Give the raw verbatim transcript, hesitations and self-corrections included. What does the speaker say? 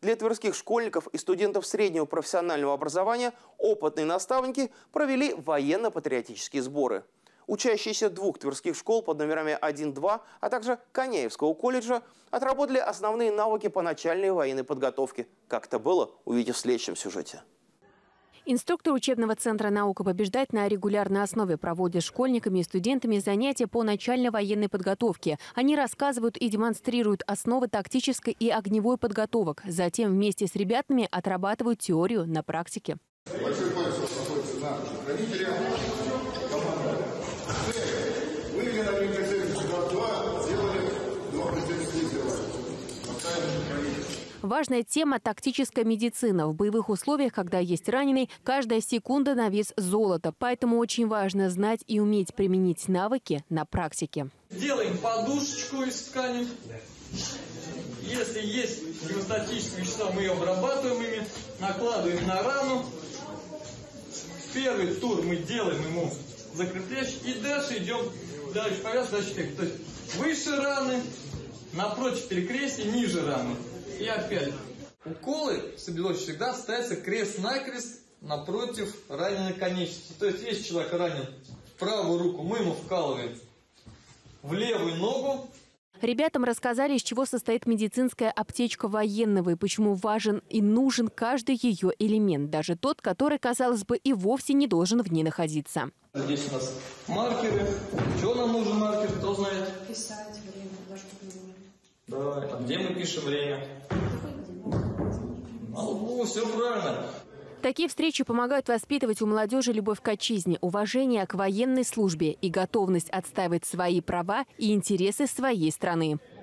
Для тверских школьников и студентов среднего профессионального образования опытные наставники провели военно-патриотические сборы. Учащиеся двух тверских школ под номерами один-два, а также Коняевского колледжа отработали основные навыки по начальной военной подготовке. Как это было, увидите в следующем сюжете. Инструктор учебного центра «Наука побеждать» на регулярной основе проводит с школьниками и студентами занятия по начальной военной подготовке. Они рассказывают и демонстрируют основы тактической и огневой подготовок. Затем вместе с ребятами отрабатывают теорию на практике. Большой палец находится на хранителе. Команда. Вывели на линию два, сделали два противника сделали. Поставили хранитель. Важная тема – тактическая медицина. В боевых условиях, когда есть раненый, каждая секунда на вес золота. Поэтому очень важно знать и уметь применить навыки на практике. Делаем подушечку из ткани. Если есть гемостатические вещества, мы ее обрабатываем ими, накладываем на рану. Первый тур мы делаем ему закрепляющий. И дальше идем дальше повязка, дальше То есть выше раны, напротив перекрестия, ниже раны. И опять. Уколы с обезболивающим всегда ставится крест-накрест напротив раненой конечности. То есть, если человек ранен в правую руку, мы ему вкалываем в левую ногу. Ребятам рассказали, из чего состоит медицинская аптечка военного и почему важен и нужен каждый ее элемент. Даже тот, который, казалось бы, и вовсе не должен в ней находиться. Здесь у нас маркеры. Что нам нужен маркер, кто знает? Писать время, даже время. Давай. А где мы пишем время? На лбу, все правильно. Такие встречи помогают воспитывать у молодежи любовь к отчизне, уважение к военной службе и готовность отстаивать свои права и интересы своей страны.